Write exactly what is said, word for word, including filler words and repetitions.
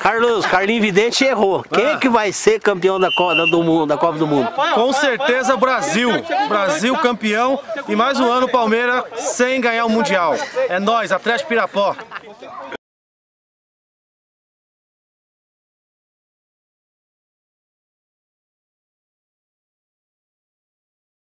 Carlos, Carlinhos Vidente errou. Quem é que vai ser campeão da Copa do Mundo, da Copa do Mundo? Com certeza Brasil. Brasil campeão e mais um ano o Palmeiras sem ganhar o Mundial. É nóis, Atlético Pirapó.